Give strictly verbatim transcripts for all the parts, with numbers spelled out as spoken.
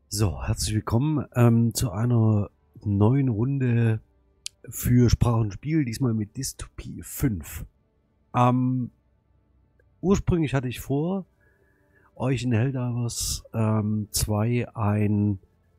So, herzlich willkommen ähm, zu einer neuen Runde für Sprach und Spiel, diesmal mit Dystopie fünf. Ähm, ursprünglich hatte ich vor, euch in Helldivers ähm, zwei ein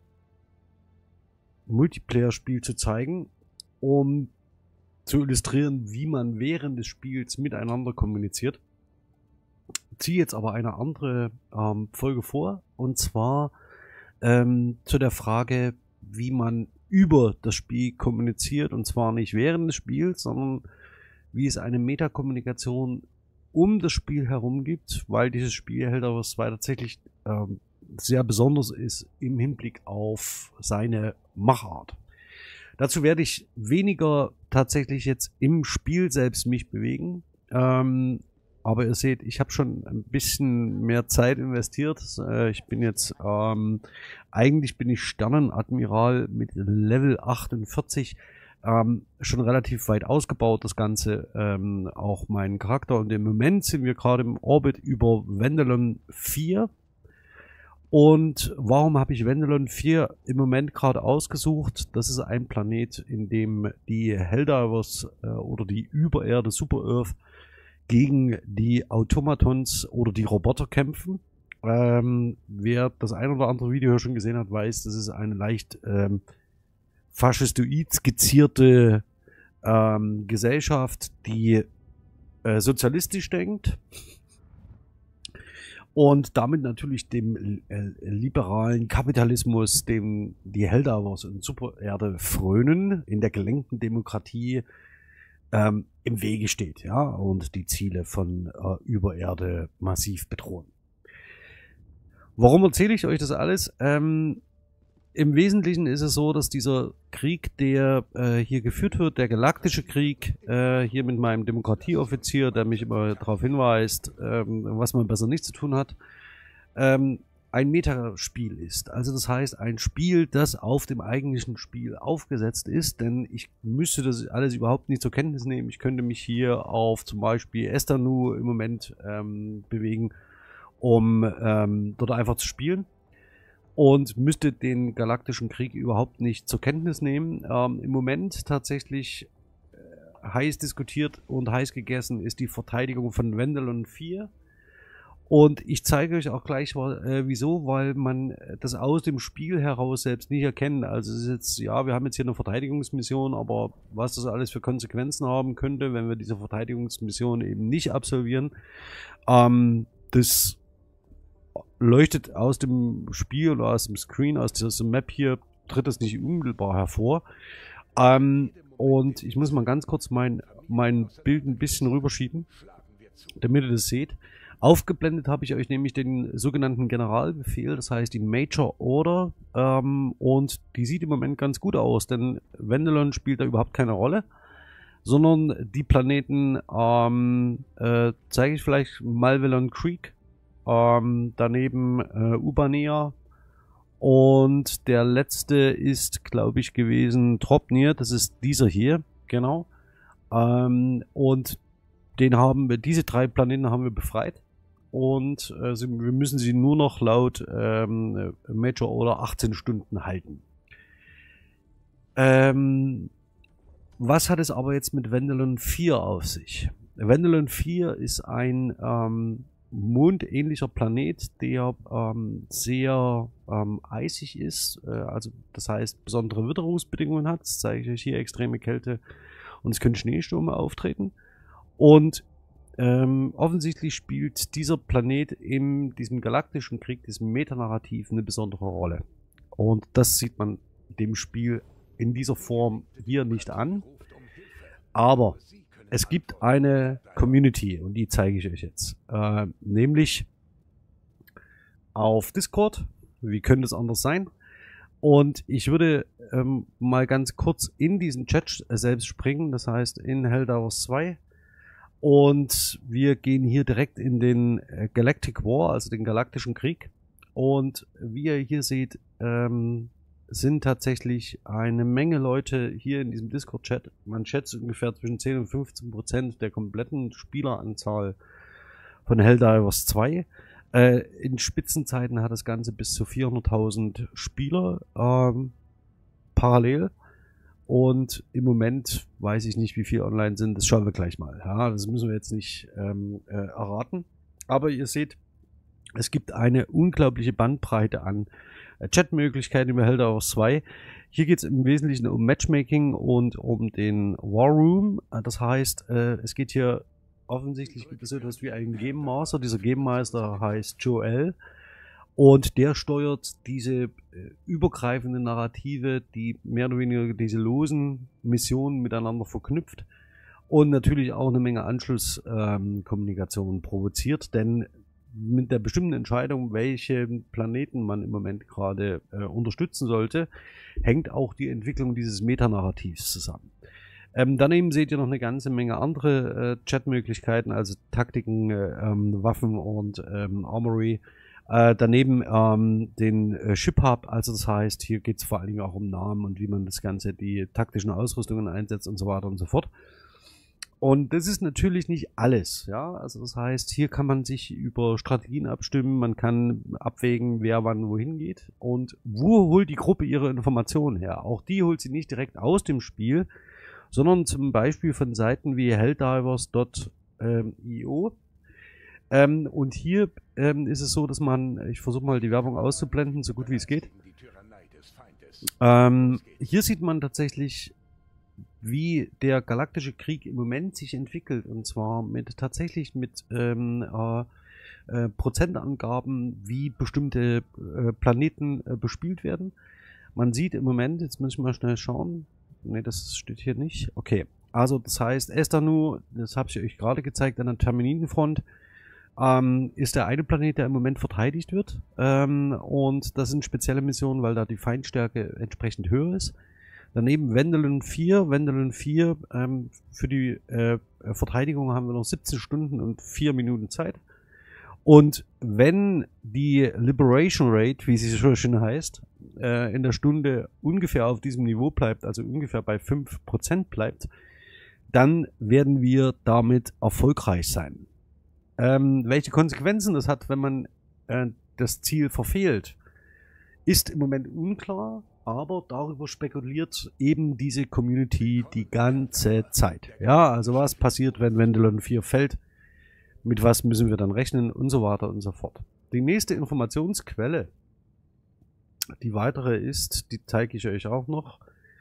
Multiplayer-Spiel zu zeigen, um zu illustrieren, wie man während des Spiels miteinander kommuniziert. Ziehe jetzt aber eine andere ähm, Folge vor, und zwar Ähm, zu der Frage, wie man über das Spiel kommuniziert, und zwar nicht während des Spiels, sondern wie es eine Metakommunikation um das Spiel herum gibt, weil dieses Spiel Helldivers zwei tatsächlich ähm, sehr besonders ist im Hinblick auf seine Machart. Dazu werde ich weniger tatsächlich jetzt im Spiel selbst mich bewegen, ähm, aber ihr seht, ich habe schon ein bisschen mehr Zeit investiert. Äh, ich bin jetzt, ähm, eigentlich bin ich Sternenadmiral mit Level achtundvierzig. Ähm, schon relativ weit ausgebaut, das Ganze, ähm, auch meinen Charakter. Und im Moment sind wir gerade im Orbit über Vendelon vier. Und warum habe ich Vendelon vier im Moment gerade ausgesucht? Das ist ein Planet, in dem die Helldivers äh, oder die Übererde Super Earth gegen die Automatons oder die Roboter kämpfen. Ähm, wer das ein oder andere Video schon gesehen hat, weiß, das ist eine leicht ähm, faschistoid skizzierte ähm, Gesellschaft, die äh, sozialistisch denkt und damit natürlich dem äh, liberalen Kapitalismus, dem die Helldivers und Supererde frönen, in der gelenkten Demokratie Ähm, im Wege steht, ja, und die Ziele von äh, Übererde massiv bedrohen. Warum erzähle ich euch das alles? Ähm, Im Wesentlichen ist es so, dass dieser Krieg, der äh, hier geführt wird, der galaktische Krieg, äh, hier mit meinem Demokratieoffizier, der mich immer darauf hinweist, ähm, was man besser nicht zu tun hat, ähm, ein Metaspiel ist. Also das heißt, ein Spiel, das auf dem eigentlichen Spiel aufgesetzt ist, denn ich müsste das alles überhaupt nicht zur Kenntnis nehmen. Ich könnte mich hier auf zum Beispiel Estanu im Moment ähm, bewegen, um ähm, dort einfach zu spielen, und müsste den galaktischen Krieg überhaupt nicht zur Kenntnis nehmen. Ähm, Im Moment tatsächlich äh, heiß diskutiert und heiß gegessen ist die Verteidigung von Vendelon vier. Und ich zeige euch auch gleich, äh, wieso, weil man das aus dem Spiel heraus selbst nicht erkennt. Also es ist jetzt, ja, wir haben jetzt hier eine Verteidigungsmission, aber was das alles für Konsequenzen haben könnte, wenn wir diese Verteidigungsmission eben nicht absolvieren, ähm, das leuchtet aus dem Spiel oder aus dem Screen, aus dieser Map hier, tritt es nicht unmittelbar hervor. Ähm, und ich muss mal ganz kurz mein, mein Bild ein bisschen rüberschieben, damit ihr das seht. Aufgeblendet habe ich euch nämlich den sogenannten Generalbefehl, das heißt die Major Order, ähm, und die sieht im Moment ganz gut aus, denn Vendelon spielt da überhaupt keine Rolle, sondern die Planeten, ähm, äh, zeige ich vielleicht Malvelon Creek, ähm, daneben äh, Ubanea, und der letzte ist, glaube ich, gewesen Tropnir, das ist dieser hier, genau, ähm, und den haben wir, diese drei Planeten haben wir befreit. Und äh, wir müssen sie nur noch laut ähm, Major Order achtzehn Stunden halten. Ähm, was hat es aber jetzt mit Vendelon vier auf sich? Vendelon vier ist ein ähm, mondähnlicher Planet, der ähm, sehr ähm, eisig ist, äh, also das heißt besondere Witterungsbedingungen hat. Das zeige ich euch hier, extreme Kälte, und es können Schneestürme auftreten. Und Ähm, offensichtlich spielt dieser Planet in diesem galaktischen Krieg, diesem Metanarrativ, eine besondere Rolle. Und das sieht man dem Spiel in dieser Form hier nicht an. Aber es gibt eine Community, und die zeige ich euch jetzt. Äh, nämlich auf Discord. Wie könnte es anders sein? Und ich würde ähm, mal ganz kurz in diesen Chat selbst springen, das heißt in Helldivers zwei. Und wir gehen hier direkt in den Galactic War, also den galaktischen Krieg. Und wie ihr hier seht, ähm, sind tatsächlich eine Menge Leute hier in diesem Discord-Chat. Man schätzt ungefähr zwischen zehn und fünfzehn Prozent der kompletten Spieleranzahl von Helldivers zwei. Äh, in Spitzenzeiten hat das Ganze bis zu vierhunderttausend Spieler ähm, parallel. Und im Moment weiß ich nicht, wie viele online sind. Das schauen wir gleich mal. Ja, das müssen wir jetzt nicht ähm, äh, erraten. Aber ihr seht, es gibt eine unglaubliche Bandbreite an äh, Chatmöglichkeiten über Helldivers zwei. Hier geht es im Wesentlichen um Matchmaking und um den War Room. Das heißt, äh, es geht hier offensichtlich, gibt es so etwas wie einen Game Master. Dieser Game Master heißt Joel. Und der steuert diese äh, übergreifende Narrative, die mehr oder weniger diese losen Missionen miteinander verknüpft und natürlich auch eine Menge Anschlusskommunikation ähm, provoziert, denn mit der bestimmten Entscheidung, welche Planeten man im Moment gerade äh, unterstützen sollte, hängt auch die Entwicklung dieses Metanarrativs zusammen. Ähm, daneben seht ihr noch eine ganze Menge andere äh, Chatmöglichkeiten, also Taktiken, äh, ähm, Waffen und ähm, Armory. Äh, daneben ähm, den äh, Ship Hub, also das heißt, hier geht es vor allen Dingen auch um Namen und wie man das Ganze, die taktischen Ausrüstungen einsetzt und so weiter und so fort. Und das ist natürlich nicht alles, ja, also das heißt, hier kann man sich über Strategien abstimmen, man kann abwägen, wer wann wohin geht und wo holt die Gruppe ihre Informationen her. Auch die holt sie nicht direkt aus dem Spiel, sondern zum Beispiel von Seiten wie helldivers punkt i o. Ähm, und hier ähm, ist es so, dass man, ich versuche mal die Werbung auszublenden, so gut wie es geht. Ähm, hier sieht man tatsächlich, wie der galaktische Krieg im Moment sich entwickelt. Und zwar mit tatsächlich mit ähm, äh, äh, Prozentangaben, wie bestimmte äh, Planeten äh, bespielt werden. Man sieht im Moment, jetzt muss ich mal schnell schauen. Ne, das steht hier nicht. Okay, also das heißt, Estanu, das habe ich euch gerade gezeigt, an der Terminitenfront, Ähm, ist der eine Planet, der im Moment verteidigt wird. Ähm, und das sind spezielle Missionen, weil da die Feindstärke entsprechend höher ist. Daneben Wendelin vier. Wendelin vier, ähm, für die äh, Verteidigung haben wir noch siebzehn Stunden und vier Minuten Zeit. Und wenn die Liberation Rate, wie sie so schön heißt, äh, in der Stunde ungefähr auf diesem Niveau bleibt, also ungefähr bei fünf Prozent bleibt, dann werden wir damit erfolgreich sein. Ähm, welche Konsequenzen das hat, wenn man äh, das Ziel verfehlt, ist im Moment unklar, aber darüber spekuliert eben diese Community die ganze Zeit. Ja, also was passiert, wenn Wendelin vier fällt, mit was müssen wir dann rechnen und so weiter und so fort. Die nächste Informationsquelle, die weitere ist, die zeige ich euch auch noch,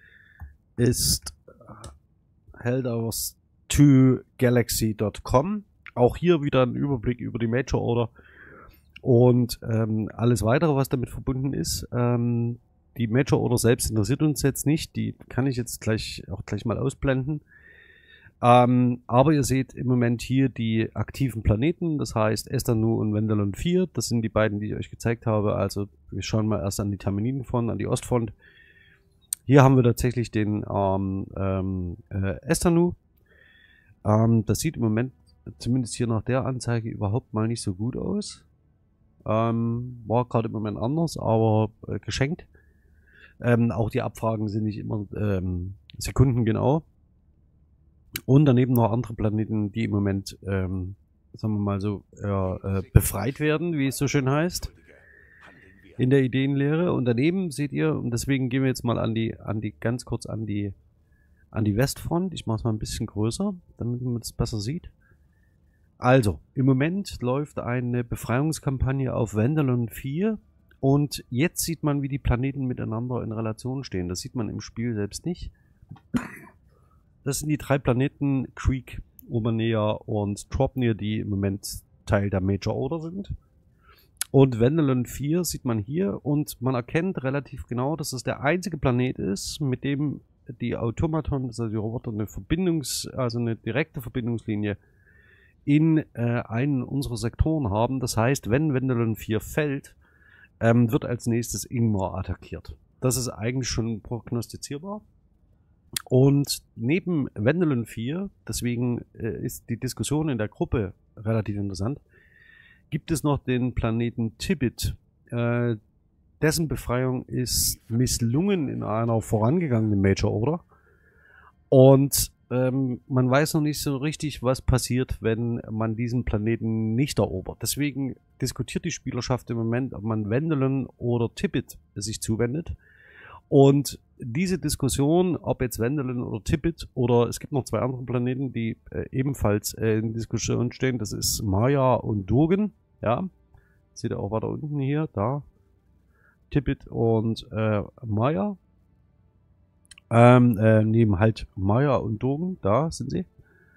ist helldivers zwei galaxy punkt com. Auch hier wieder ein Überblick über die Major Order und ähm, alles weitere, was damit verbunden ist. Ähm, die Major Order selbst interessiert uns jetzt nicht, die kann ich jetzt gleich auch gleich mal ausblenden. Ähm, aber ihr seht im Moment hier die aktiven Planeten, das heißt Estanu und Wendelin vier, das sind die beiden, die ich euch gezeigt habe. Also wir schauen mal erst an die Terminitenfront, an die Ostfront. Hier haben wir tatsächlich den ähm, ähm, äh, Estanu. Ähm, das sieht im Moment zumindest hier nach der Anzeige überhaupt mal nicht so gut aus. Ähm, war gerade im Moment anders, aber äh, geschenkt. Ähm, auch die Abfragen sind nicht immer ähm, sekundengenau. Und daneben noch andere Planeten, die im Moment, ähm, sagen wir mal so, äh, befreit werden, wie es so schön heißt, in der Ideenlehre. Und daneben seht ihr, und deswegen gehen wir jetzt mal an die, an die ganz kurz an die, an die Westfront. Ich mache es mal ein bisschen größer, damit man es besser sieht. Also, im Moment läuft eine Befreiungskampagne auf Wendelin vier und jetzt sieht man, wie die Planeten miteinander in Relation stehen. Das sieht man im Spiel selbst nicht. Das sind die drei Planeten, Creek, Omanea und Tropnir, die im Moment Teil der Major Order sind. Und Wendelin vier sieht man hier und man erkennt relativ genau, dass es der einzige Planet ist, mit dem die Automaton, also die Roboter, eine Verbindungs-, also eine direkte Verbindungslinie in äh, einen unserer Sektoren haben. Das heißt, wenn Wendelin vier fällt, ähm, wird als nächstes Ingmar attackiert. Das ist eigentlich schon prognostizierbar. Und neben Wendelin vier, deswegen äh, ist die Diskussion in der Gruppe relativ interessant, gibt es noch den Planeten Tibit. Äh, dessen Befreiung ist misslungen in einer vorangegangenen Major Order. Und ähm, man weiß noch nicht so richtig, was passiert, wenn man diesen Planeten nicht erobert. Deswegen diskutiert die Spielerschaft im Moment, ob man Wendelin oder Tippett sich zuwendet. Und diese Diskussion, ob jetzt Wendelin oder Tippett oder es gibt noch zwei andere Planeten, die äh, ebenfalls äh, in Diskussion stehen, das ist Maya und Durgen, ja. Seht ihr auch weiter unten hier, da. Tippett und äh, Maya. Ähm, äh, neben halt Maya und Durgen, da sind sie.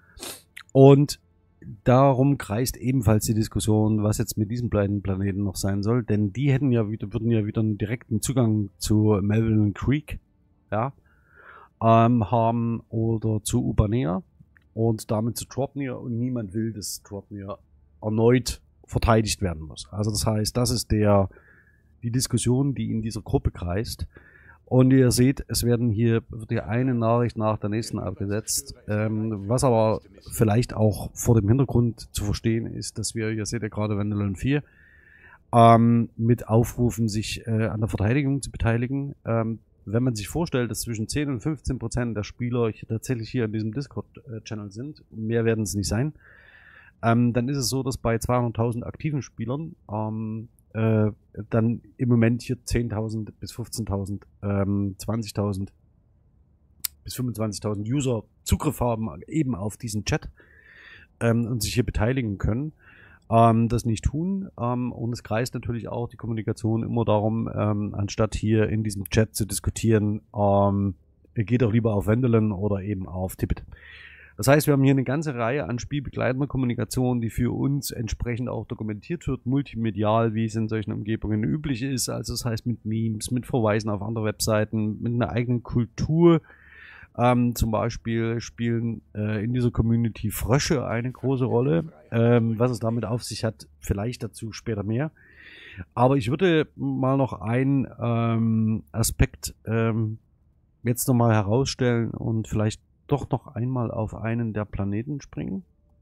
Und darum kreist ebenfalls die Diskussion, was jetzt mit diesen beiden Planeten noch sein soll, denn die hätten ja wieder, würden ja wieder einen direkten Zugang zu Melvin Creek, ja, ähm, haben oder zu Ubanea und damit zu Dropnir und niemand will, dass Dropnir erneut verteidigt werden muss. Also das heißt, das ist der, die Diskussion, die in dieser Gruppe kreist. Und ihr seht, es werden hier, wird hier eine Nachricht nach der nächsten abgesetzt, ähm, was aber vielleicht auch vor dem Hintergrund zu verstehen ist, dass wir, ihr seht ja gerade Wendelin vier, ähm, mit aufrufen, sich äh, an der Verteidigung zu beteiligen. Ähm, wenn man sich vorstellt, dass zwischen zehn und fünfzehn Prozent der Spieler hier tatsächlich hier in diesem Discord-Channel sind, mehr werden es nicht sein, ähm, dann ist es so, dass bei zweihunderttausend aktiven Spielern ähm, Äh, dann im Moment hier zehntausend bis fünfzehntausend, ähm, zwanzigtausend bis fünfundzwanzigtausend User Zugriff haben eben auf diesen Chat ähm, und sich hier beteiligen können, ähm, das nicht tun. Ähm, und es kreist natürlich auch die Kommunikation immer darum, ähm, anstatt hier in diesem Chat zu diskutieren, ähm, geht doch lieber auf Wendelin oder eben auf Tippett. Das heißt, wir haben hier eine ganze Reihe an spielbegleitender Kommunikation, die für uns entsprechend auch dokumentiert wird, multimedial, wie es in solchen Umgebungen üblich ist. Also das heißt mit Memes, mit Verweisen auf andere Webseiten, mit einer eigenen Kultur. Ähm, zum Beispiel spielen äh, in dieser Community Frösche eine große Rolle. Ähm, was es damit auf sich hat, vielleicht dazu später mehr. Aber ich würde mal noch einen ähm, Aspekt ähm, jetzt nochmal herausstellen und vielleicht doch noch einmal auf einen der Planeten springen.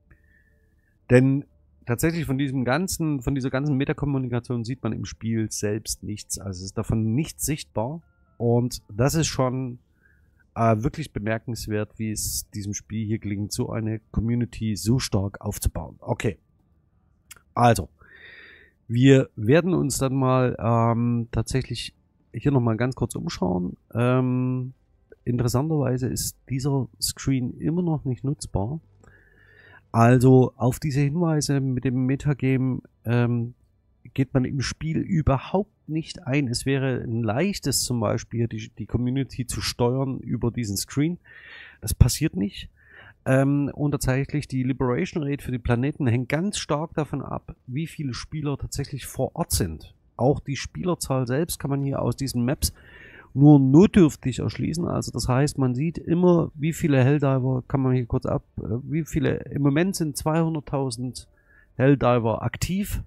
Denn tatsächlich von diesem ganzen, von dieser ganzen Metakommunikation sieht man im Spiel selbst nichts. Also es ist davon nichts sichtbar. Und das ist schon äh, wirklich bemerkenswert, wie es diesem Spiel hier gelingt, so eine Community so stark aufzubauen. Okay. Also, wir werden uns dann mal ähm, tatsächlich hier nochmal ganz kurz umschauen. Ähm, Interessanterweise ist dieser Screen immer noch nicht nutzbar. Also auf diese Hinweise mit dem Metagame ähm, geht man im Spiel überhaupt nicht ein. Es wäre ein leichtes zum Beispiel die, die Community zu steuern über diesen Screen. Das passiert nicht. Ähm, und tatsächlich die Liberation Rate für die Planeten hängt ganz stark davon ab, wie viele Spieler tatsächlich vor Ort sind. Auch die Spielerzahl selbst kann man hier aus diesen Maps nur notdürftig erschließen. Also das heißt, man sieht immer, wie viele Helldiver, kann man hier kurz ab, wie viele, im Moment sind zweihunderttausend Helldiver aktiv.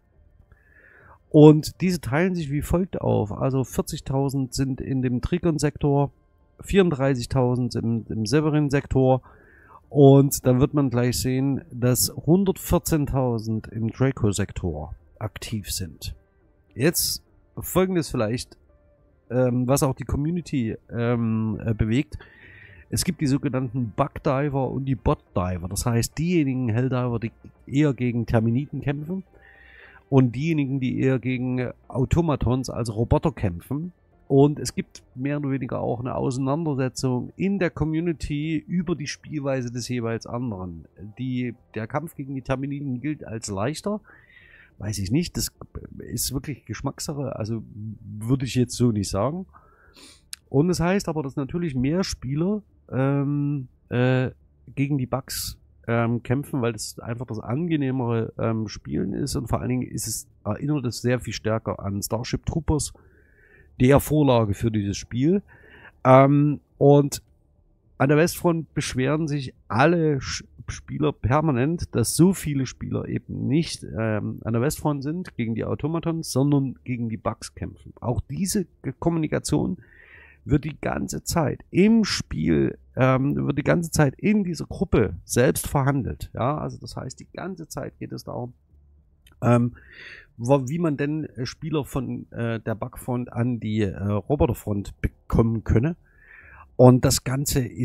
Und diese teilen sich wie folgt auf. Also vierzigtausend sind in dem Trigon-Sektor, vierunddreißigtausend im, im Severin-Sektor. Und dann wird man gleich sehen, dass hundertvierzehntausend im Draco-Sektor aktiv sind. Jetzt folgendes vielleicht, Ähm, was auch die Community ähm, äh, bewegt. Es gibt die sogenannten Bugdiver und die Botdiver. Das heißt, diejenigen Helldiver, die eher gegen Terminiten kämpfen und diejenigen, die eher gegen Automatons, also Roboter kämpfen. Und es gibt mehr oder weniger auch eine Auseinandersetzung in der Community über die Spielweise des jeweils anderen. Die, der Kampf gegen die Terminiten gilt als leichter. Weiß ich nicht, das ist wirklich Geschmackssache, also würde ich jetzt so nicht sagen. Und das heißt aber, dass natürlich mehr Spieler ähm, äh, gegen die Bugs ähm, kämpfen, weil das einfach das angenehmere ähm, Spielen ist und vor allen Dingen ist es, erinnert es sehr viel stärker an Starship Troopers, der Vorlage für dieses Spiel. Ähm, und an der Westfront beschweren sich alle Spieler permanent, dass so viele Spieler eben nicht ähm, an der Westfront sind gegen die Automatons, sondern gegen die Bugs kämpfen. Auch diese Kommunikation wird die ganze Zeit im Spiel, ähm, wird die ganze Zeit in dieser Gruppe selbst verhandelt. Ja, also das heißt, die ganze Zeit geht es darum, ähm, wie man denn Spieler von äh, der Bugfront an die äh, Roboterfront bekommen könne. Und das Ganze ist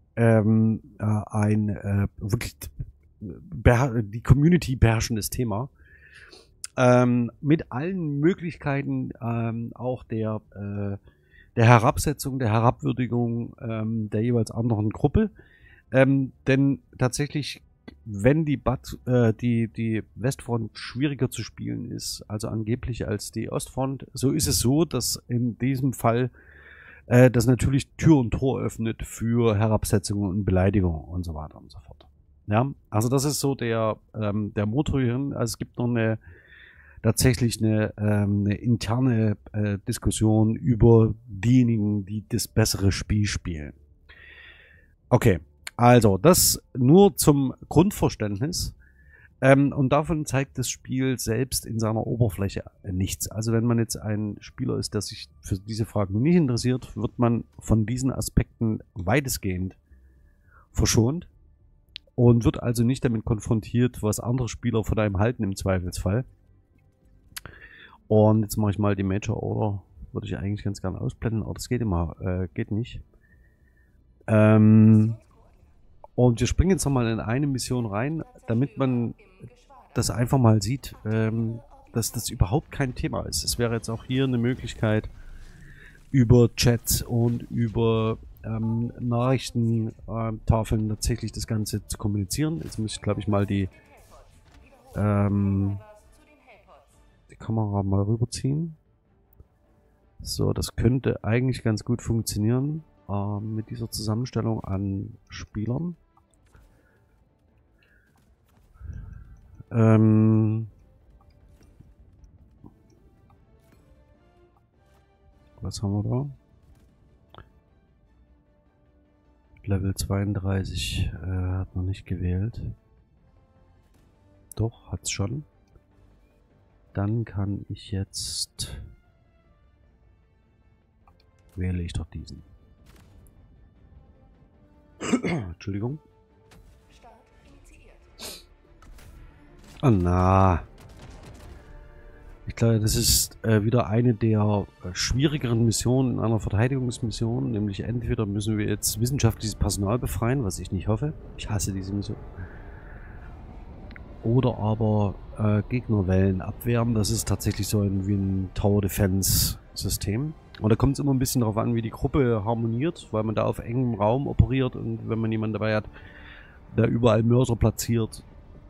ähm, äh, ein äh, wirklich die Community beherrschendes Thema. Ähm, mit allen Möglichkeiten ähm, auch der, äh, der Herabsetzung, der Herabwürdigung ähm, der jeweils anderen Gruppe. Ähm, denn tatsächlich, wenn die, Bat, äh, die, die Westfront schwieriger zu spielen ist, also angeblich als die Ostfront, so ist es so, dass in diesem Fall äh, das natürlich Tür und Tor öffnet für Herabsetzungen und Beleidigungen und so weiter und so fort. Ja, also das ist so der, ähm, der Motor hierhin. Also es gibt noch eine tatsächlich eine, ähm, eine interne äh, Diskussion über diejenigen, die das bessere Spiel spielen. Okay, also das nur zum Grundverständnis. Ähm, und davon zeigt das Spiel selbst in seiner Oberfläche äh, nichts. Also wenn man jetzt ein Spieler ist, der sich für diese Fragen nicht interessiert, wird man von diesen Aspekten weitestgehend verschont und wird also nicht damit konfrontiert, was andere Spieler von einem halten im Zweifelsfall. Und jetzt mache ich mal die Major Order. Würde ich eigentlich ganz gerne ausblenden, aber das geht immer, äh, geht nicht. Ähm, und wir springen jetzt nochmal in eine Mission rein, damit man das einfach mal sieht, ähm, dass das überhaupt kein Thema ist. Es wäre jetzt auch hier eine Möglichkeit, über Chats und über ähm, Nachrichtentafeln tatsächlich das Ganze zu kommunizieren. Jetzt muss ich, glaube ich, mal die ähm, die Kamera mal rüberziehen. So, das könnte eigentlich ganz gut funktionieren äh, mit dieser Zusammenstellung an Spielern. Ähm, was haben wir da? Level zweiunddreißig äh, hat noch nicht gewählt. Doch, hat's schon. Dann kann ich jetzt... wähle ich doch diesen. Entschuldigung. Oh na. Ich glaube, das ist äh, wieder eine der äh, schwierigeren Missionen in einer Verteidigungsmission. Nämlich entweder müssen wir jetzt wissenschaftliches Personal befreien, was ich nicht hoffe. Ich hasse diese Mission. Oder aber äh, Gegnerwellen abwehren. Das ist tatsächlich so ein, wie ein Tower Defense System. Und da kommt es immer ein bisschen darauf an, wie die Gruppe harmoniert, weil man da auf engem Raum operiert und wenn man jemanden dabei hat, der überall Mörser platziert,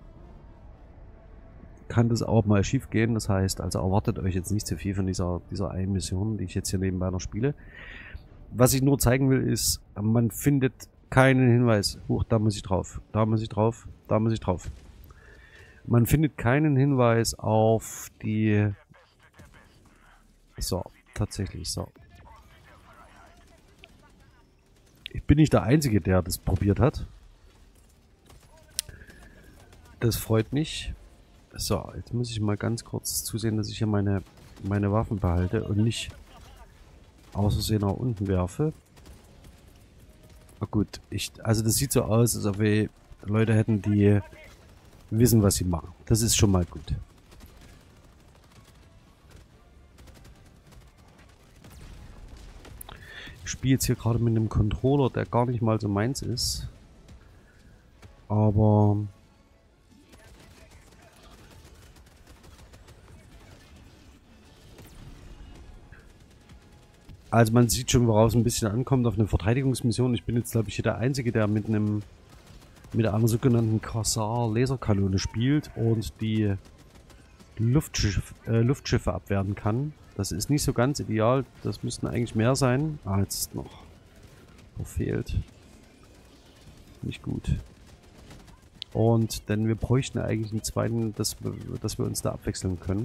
kann das auch mal schief gehen. Das heißt, also erwartet euch jetzt nicht zu viel von dieser, dieser einen Mission, die ich jetzt hier nebenbei noch spiele. Was ich nur zeigen will, ist, man findet keinen Hinweis. Huch, da muss ich drauf, da muss ich drauf, da muss ich drauf. Man findet keinen Hinweis auf die... So, tatsächlich, so. Ich bin nicht der Einzige, der das probiert hat. Das freut mich. So, jetzt muss ich mal ganz kurz zusehen, dass ich hier meine, meine Waffen behalte und nicht aus Versehen nach unten werfe. Na gut, ich, also das sieht so aus, als ob wir Leute hätten, die wissen, was sie machen. Das ist schon mal gut. Ich spiele jetzt hier gerade mit einem Controller, der gar nicht mal so meins ist. Aber... Also man sieht schon, woraus es ein bisschen ankommt auf eine Verteidigungsmission. Ich bin jetzt, glaube ich, hier der Einzige, der mit einem mit einer sogenannten Corsair-Laserkanone spielt und die Luftschiff, äh, Luftschiffe abwehren kann. Das ist nicht so ganz ideal. Das müssten eigentlich mehr sein. Ah, jetzt ist noch verfehlt. Nicht gut. Und denn wir bräuchten eigentlich einen zweiten, dass wir, dass wir uns da abwechseln können.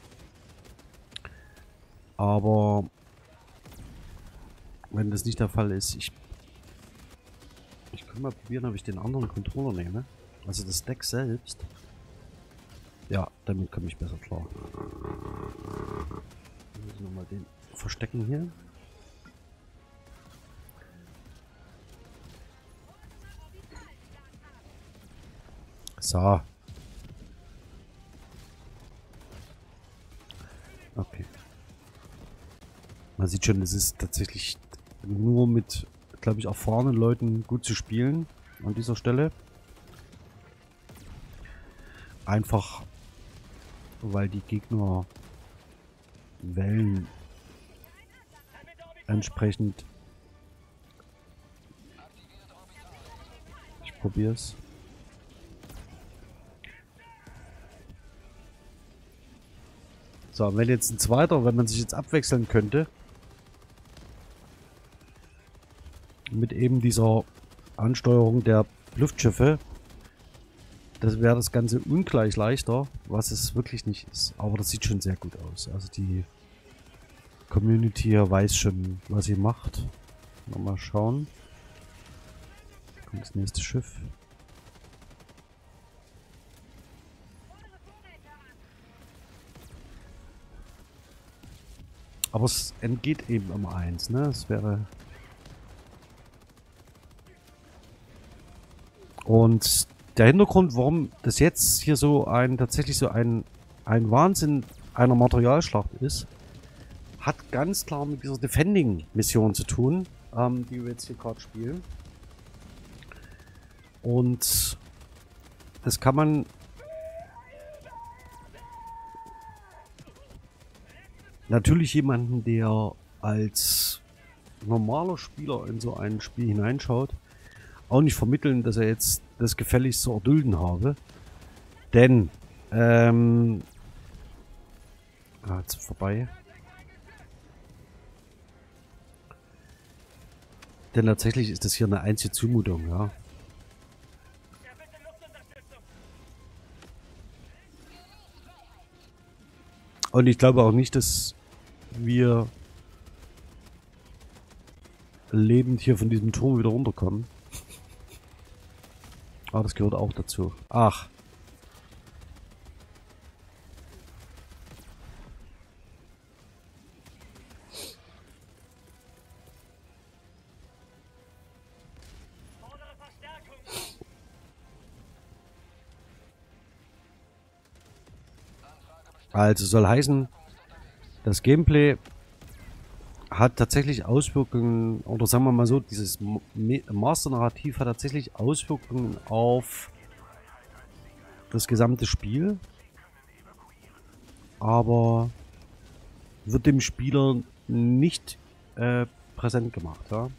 Aber wenn das nicht der Fall ist, ich ich kann mal probieren, ob ich den anderen Controller nehme. Also das Deck selbst. Ja, damit komme ich besser klar. Ich muss nochmal den verstecken hier. So. Okay. Man sieht schon, es ist tatsächlich nur mit glaube ich, erfahrenen Leuten gut zu spielen an dieser Stelle. Einfach, weil die Gegner Wellen entsprechend. Ich probier's. So, wenn jetzt ein zweiter, wenn man sich jetzt abwechseln könnte mit eben dieser Ansteuerung der Luftschiffe, das wäre das Ganze ungleich leichter, was es wirklich nicht ist. Aber das sieht schon sehr gut aus. Also die Community hier weiß schon, was sie macht. Mal schauen. Kommt das nächste Schiff. Aber es entgeht eben um eins, ne? Es wäre. Und der Hintergrund, warum das jetzt hier so ein tatsächlich so ein, ein Wahnsinn einer Materialschlacht ist, hat ganz klar mit dieser Defending-Mission zu tun, ähm, die wir jetzt hier gerade spielen. Und das kann man natürlich jemanden, der als normaler Spieler in so ein Spiel hineinschaut, auch nicht vermitteln, dass er jetzt das gefälligst zu erdulden habe. Denn, ähm... Ah, jetzt vorbei. Denn tatsächlich ist das hier eine einzige Zumutung, ja. Und ich glaube auch nicht, dass wir lebend hier von diesem Turm wieder runterkommen. Aber das gehört auch dazu. Ach. Also soll heißen, das Gameplay hat tatsächlich Auswirkungen, oder sagen wir mal so, dieses Master-Narrativ hat tatsächlich Auswirkungen auf das gesamte Spiel, aber wird dem Spieler nicht äh, präsent gemacht, ja.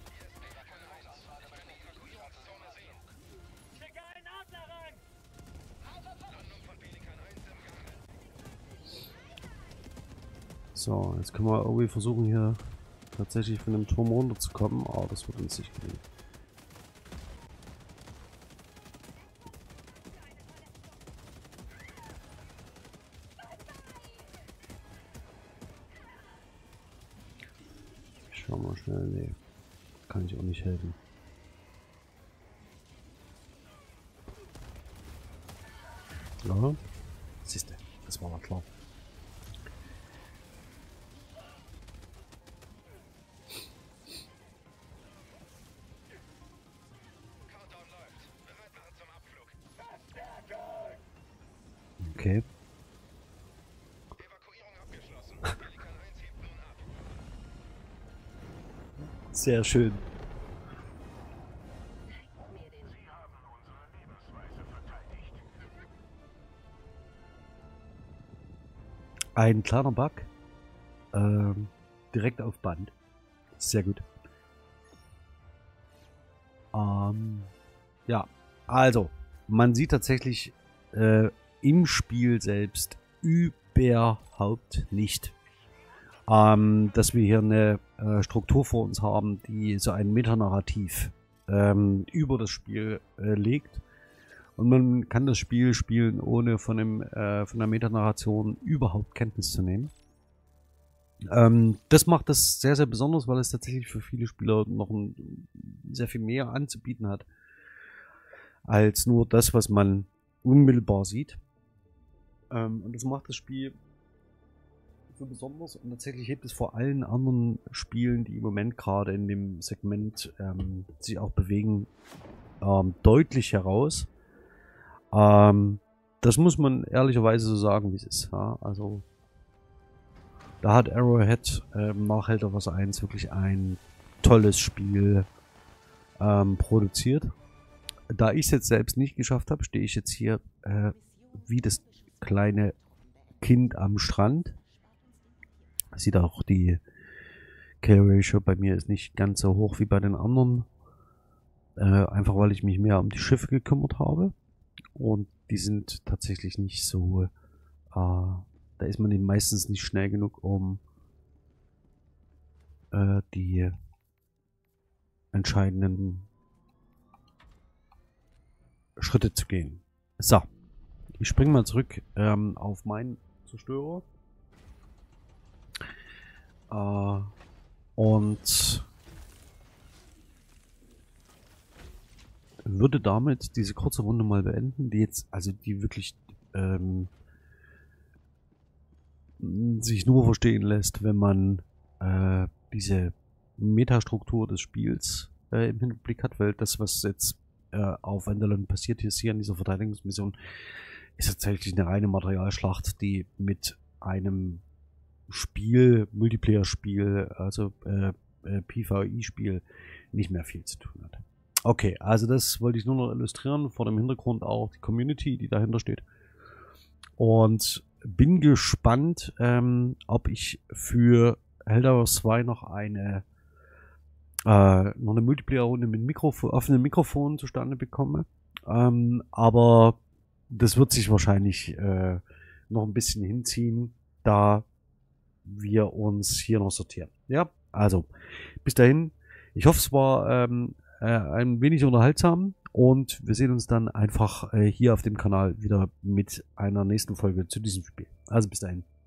So, jetzt können wir irgendwie versuchen, hier tatsächlich von dem Turm runterzukommen, aber das wird uns nicht gelingen. Ich schau mal schnell, nee, kann ich auch nicht helfen. Ja, siehste, das war mal klar. Okay. Sehr schön. Ein kleiner Bug. Ähm, direkt auf Band. Sehr gut. Ähm, ja, also, man sieht tatsächlich äh, im Spiel selbst überhaupt nicht, ähm, dass wir hier eine äh, Struktur vor uns haben, die so ein Metanarrativ ähm, über das Spiel äh, legt. Und man kann das Spiel spielen, ohne von, dem, äh, von der Metanarration überhaupt Kenntnis zu nehmen. Ähm, das macht das sehr, sehr besonders, weil es tatsächlich für viele Spieler noch ein, sehr viel mehr anzubieten hat, als nur das, was man unmittelbar sieht. Ähm, und das macht das Spiel so besonders und tatsächlich hebt es vor allen anderen Spielen, die im Moment gerade in dem Segment ähm, sich auch bewegen, ähm, deutlich heraus. Ähm, das muss man ehrlicherweise so sagen, wie es ist. Ja? Also da hat Arrowhead ähm, nach Helldiver eins wirklich ein tolles Spiel ähm, produziert. Da ich es jetzt selbst nicht geschafft habe, stehe ich jetzt hier äh, wie das kleine Kind am Strand. Sieht auch, die Kill-Ratio bei mir ist nicht ganz so hoch wie bei den anderen. Äh, einfach weil ich mich mehr um die Schiffe gekümmert habe. Und die sind tatsächlich nicht so... Äh, da ist man eben meistens nicht schnell genug, um äh, die entscheidenden Schritte zu gehen. So, ich springe mal zurück ähm, auf meinen Zerstörer. Äh, und würde damit diese kurze Runde mal beenden, die jetzt, also die wirklich ähm, sich nur verstehen lässt, wenn man äh, diese Metastruktur des Spiels äh, im Hinblick hat, weil das, was jetzt äh, auf Enderland passiert ist hier in dieser Verteidigungsmission, ist tatsächlich eine reine Materialschlacht, die mit einem Spiel, Multiplayer-Spiel, also äh, äh, PvE-Spiel nicht mehr viel zu tun hat. Okay, also das wollte ich nur noch illustrieren, vor dem Hintergrund auch die Community, die dahinter steht. Und bin gespannt, ähm, ob ich für Helldivers zwei noch eine äh, noch eine Multiplayer-Runde mit Mikrofon, offenen Mikrofon zustande bekomme. Ähm, aber das wird sich wahrscheinlich äh, noch ein bisschen hinziehen, da wir uns hier noch sortieren. Ja, also bis dahin. Ich hoffe, es war ähm, äh, ein wenig unterhaltsam und wir sehen uns dann einfach äh, hier auf dem Kanal wieder mit einer nächsten Folge zu diesem Spiel. Also bis dahin.